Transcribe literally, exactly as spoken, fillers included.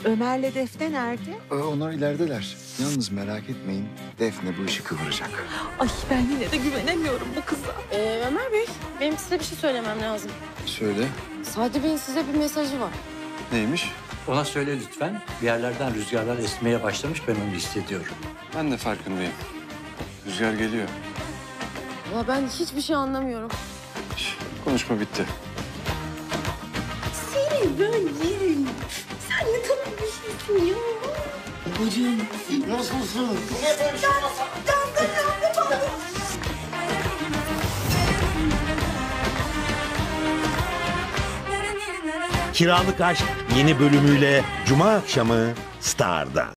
Ömer'le Defne nerede? Ee, onlar ilerideler. Yalnız merak etmeyin, Defne bu işi kıvıracak. Ay ben yine de güvenemiyorum bu kıza. Ee, Ömer Bey, benim size bir şey söylemem lazım. Söyle. Sadi Bey'in size bir mesajı var. Neymiş? Ona söyle lütfen. Bir yerlerden rüzgarlar esmeye başlamış, ben onu hissediyorum. Ben de farkındayım. Rüzgar geliyor. Valla ben hiçbir şey anlamıyorum. Şş, konuşma bitti. Seni ben yerim. Sen ne tatlı bir şeysin ya. Babacığım. Nasılsın? Niye böyle bir şey olmasa? Yandım, yandım, yandım. Kiralık Aşk yeni bölümüyle Cuma akşamı Star'da.